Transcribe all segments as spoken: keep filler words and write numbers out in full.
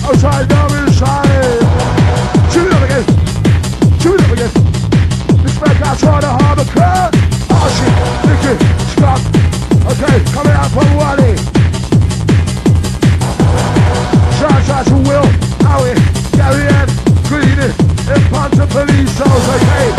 Outside now inside. Shoot it up again. Shoot it up again. Respect outside the harbour curve. Oh shit. Nicky. Scrub. Okay, coming out from Wally. Shout out to Will, Howie, Gary Ann, Greedy, and Panta Police Souls, okay?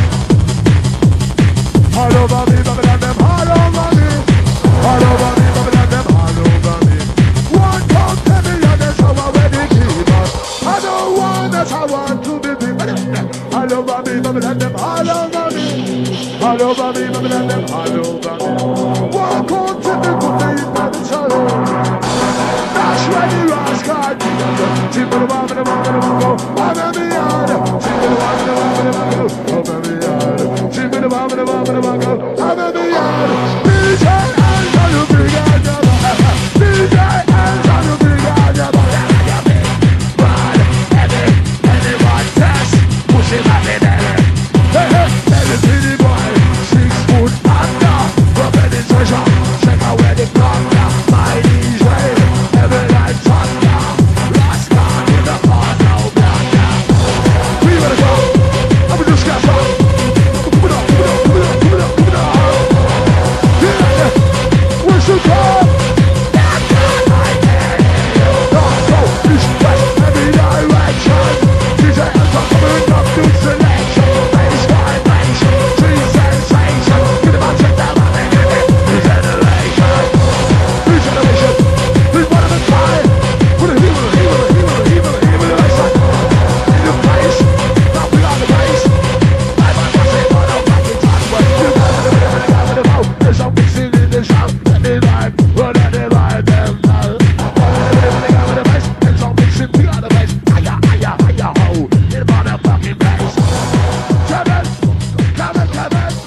All over me, bubble and them, all over me. All over me, bubble and them, all over me. One come to me and that's how I ready keep us. I don't want, that's how I want to be big. All over me, bubble and them, all over me. All over me, bubble and them, all over me. One come to me, good day, baby, sorrow. That's why the rascal. Timber the one, the one, the one, go. I'm in the yard. Timber the one, the one, the one, go. I'm in the yard. Timber the one, the one, the one, go. I'm in the yard. D J hands on the big hand, D J hands on the big hand, bad, heavy, anyone test, push him up in there. Hey, hey, every pretty boy, six foot under, rubbing his treasure, check out where they come from, my D J, every night thunder, last car in the car, no blunder. We better go, I'm just gonna go. Come it up, come it up, come it up, come it up, come it up. Yeah, yeah, we should go. That's not my name. North, south, east, west, every direction. D J hands are coming up to selection. Bass vibration, tree sensation. Get them out, check them out, they get it. Regeneration, regeneration. We want them to try. Put a heel, a heel, a heel, a heel, a heel, a heel. In the place, now we on the base. I might want to say, but I'm back in time. But you got it, I'm gonna go with the boat. There's some mixing in the show. Let me vibe, well, let me vibe them now. Let me go with the bass. There's some mixing, we got the bass. Hiya, hiya, hiya, ho. In the motherfucking bass. Come on, come on, come on.